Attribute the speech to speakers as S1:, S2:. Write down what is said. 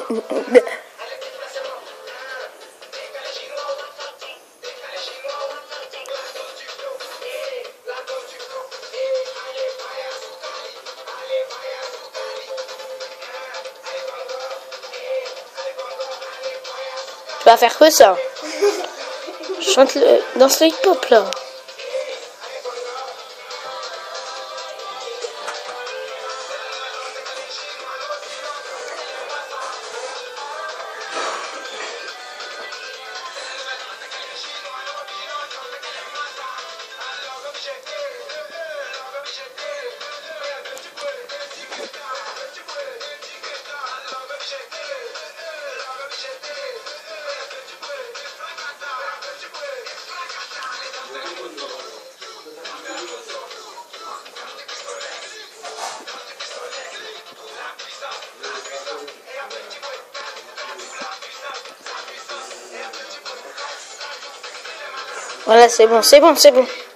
S1: Tu vas faire que ça. Chante danse le hip-hop là. Voilà, c'est bon, c'est bon, c'est bon.